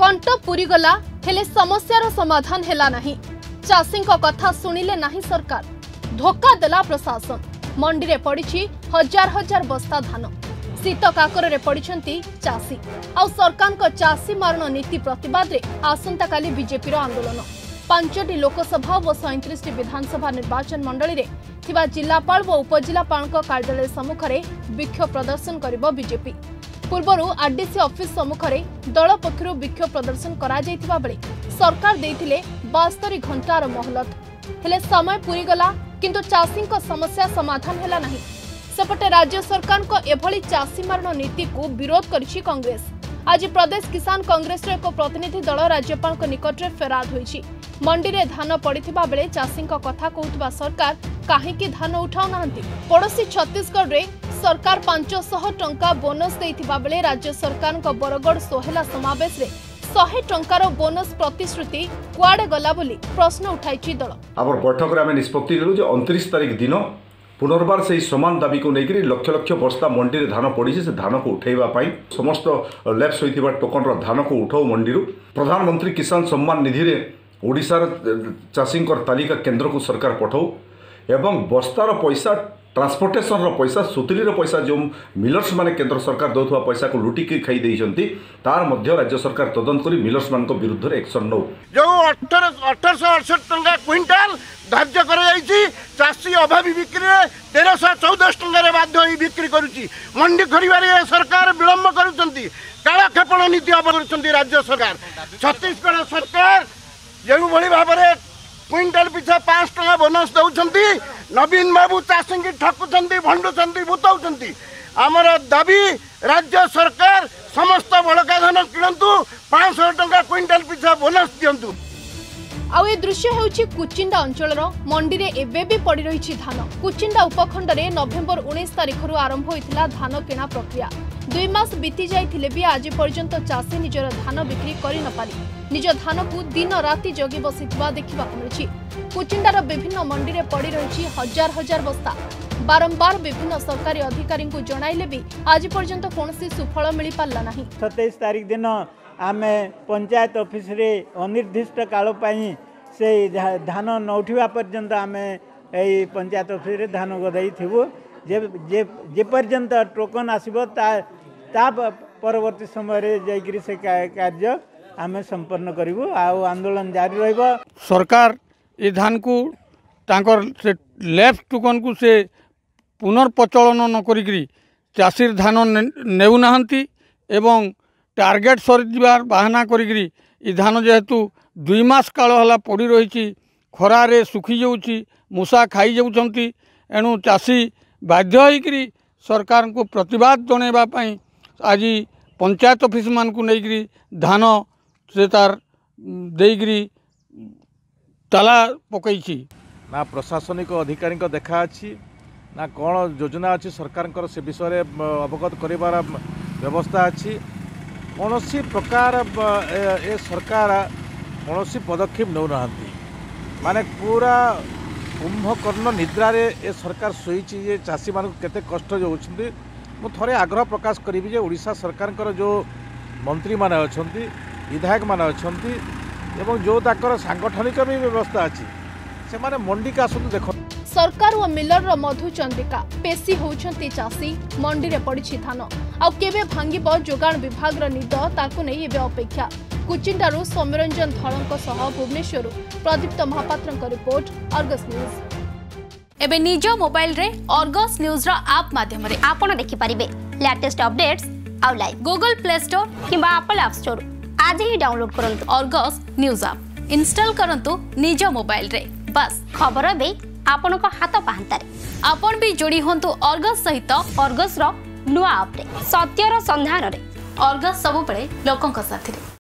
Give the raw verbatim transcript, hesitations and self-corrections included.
कंट पूरी गला हेले समस्यार समाधान हेला नहीं। चाषी कथा शुणिले नहीं सरकार, धोखा देला प्रशासन। मंडी रे पड़ी हजार हजार बस्ता धान, शीत काकर पड़ती चाषी। आ सरकार को चाषी मारण नीति प्रतिवाद रे आसंता काली बीजेपी आंदोलन। पांचटी लोकसभा और सैंतीस विधानसभा निर्वाचन मंडली रे थिबा जिलापाल और उपजिलापाल कार्यालय सम्मुख में विक्षोभ प्रदर्शन करिबो बीजेपी। पूर्वर आरडीसी ऑफिस सम्मुख में दल पक्षरु विक्षोभ प्रदर्शन करा जायतिबा बेले सरकार देथिले बास्तरी घंटार मोहलत। हेले समय पूरी गला किंतु चाषी समस्या समाधान हेला नहीं। सेपटे राज्य सरकार को एभली चाषी मारण नीति को विरोध करिछि कांग्रेस। आज प्रदेश किसान कांग्रेस एक प्रतिनिधि दल राज्यपाल निकट में फेराद होइछि। मंडी रे धान पड़िथिबा बेले चाषी कथा कहउतबा सरकार काहेकि धान उठाउ नाहंती। पड़ोसी छत्तीसगढ़ रे सरकार पांच सौ टंका बोनस देथिबा बेले राज्य सरकार को बरगढ़ सोहेला समावेश रे सौ टंकार बोनस प्रतिश्रुति कुआडे गला बोली प्रश्न उठाइछि दल। आबर बैठक रे आमे निष्पत्ति लेलु जे उनतीस तारिख दिन पुनर्बार से समान दाबी को लेकर लक्ष लक्ष बस्ता मंडी रे धान पड़ी से धान को उठेबा पाई समस्त लैप्स होइथिबा टोकन रो धान को उठाओ मंडी रो प्रधानमंत्री किसान सम्मान निधि रे ओडिशार चाषी तालिका केंद्र को सरकार पठाऊ एवं बस्तार पैसा ट्रांसपोर्टेशन रो पैसा सुतली रो पैसा जो मिलर्स माने केंद्र सरकार दौथुवा पैसा को लुटिकी खाई देइछंती तार मध्य राज्य सरकार तदंत करी मिलर्स मान को विरुद्ध रे एक्शन नौ। जो अठारह सौ अड़सठ टंका क्विंटाल धार्य कर जाइछि चाषी अभावी बिक्री रे तेरह सौ चौदह टंका रे बाध्य होई बिक्री करूछि। मंडी खरीबारे सरकार विलंब करूछंती, कालाक्षेपण नीति अवलंबुछंती राज्य सरकार। छत्तीसगढ़ सरकार जो भली भाव में क्विंटाल पिछा पांच टका बोनस दौरान नवीन बाबू चाषी की ठकुंट भंडुंट बुताऊँच। आमर दाबी राज्य सरकार समस्त बड़का धान किणतु पांच सौ टका क्विंटाल पिछा बोनस दिंतु। आउ ए दृश्य हेउछि कुचिंडा अंचलर मंडी रे एबे भी पड़ी रही धान। कुचिंडा उपखंड रे नवेम्बर उन्नीस तारिख रु आरंभ होइथिला धान किणा प्रक्रिया। दुई मास बीती जाइथिले भी आज पर्यंत चाषी निजर धान बिक्री करि न पारि निज धान को दिन राति जगी बसिथिबा देखिबा मिलछि। कुचिंडार विभिन्न मंडी रे पड़ी रही हजार हजार बस्ता। बारंबार विभिन्न सरकारी अधिकारी को जणाइले भी आज पर्यंत कोनोसी सुफल मिली पारला नाही। सत्ताईस तारिख दिन आमे पंचायत ऑफिस रे अनिर्दिष्ट काल पाई से धान न उठा पर्यंत आमे ए पंचायत ऑफिस रे धान गदाई थिबु। जे जे जे पर्यंत टोकन आसीबो ता ता परवर्ती समय रे जाइकरी से कार्य आमे संपन्न करिवु। आ आंदोलन जारी रहइबो। सरकार ए धान को तांकर से लेफ्ट टोकन को से पुनर्प्रचलन न करिकरी चाषीर धान नेउ नाहंती एवं टार्गेट सरीबार बाहाना करी धान जेहेतु दुई मास काल हला पड़ी रही खरारे सुखी जाऊँगी मूषा खाई जाऊँगी एणु चाषी बाध्य होइकरी सरकार को प्रतिवाद जनवाई आज पंचायत ऑफिस मान को लेकरी धान से तार देकरी ताला पकई ना प्रशासनिक अधिकारी देखा अच्छी ना कौन योजना अच्छी सरकार से विषय अवगत करार व्यवस्था अच्छी। कौन प्रकार ए सरकार कौन पदक्षेप नौ ना माने पूरा कुंभकर्ण निद्रा रे ए सरकार शोची जे चाषी मान केते कष्ट होउछंती। मु थरे आग्रह प्रकाश करी जे ओडिशा सरकार जो मंत्री माने अछंती विधायक माने अछंती एवं जो ताकर सांगठनिक भी व्यवस्था अछि से माने मंडी का आसतु देखो। सरकार और मिलर रो मधु चंद्रिका पेशी होउछंती चाषी मंडी रे पड़ी धान आ केबे भांगिबो जोगाण विभाग रो निद ताकू नै एबे अपेक्षा। कुचिंडारू सौम्यरंजन धड़ों सह भुवनेश्वर प्रदीप्त महापात्र रिपोर्ट अर्गस न्यूज। एबे निज मोबाइल रे अर्गस न्यूज रो ऐप माध्यम रे आपण देखि परिबे लेटेस्ट अपडेट्स आ लाइव गूगल प्ले स्टोर किबा एप्पल ऐप स्टोर आज ही डाउनलोड करंतु अर्गस न्यूज ऐप इंस्टॉल करंतु निज मोबाइल रे। बस खबर बे आपण को हाथ पाहंतारे आपण भी जोड़ी होंतु अर्गस सहित अर्गस रो नुआ ऐप रे सत्यर संधान रे अर्गस सब बळे लोकन का साथी रे।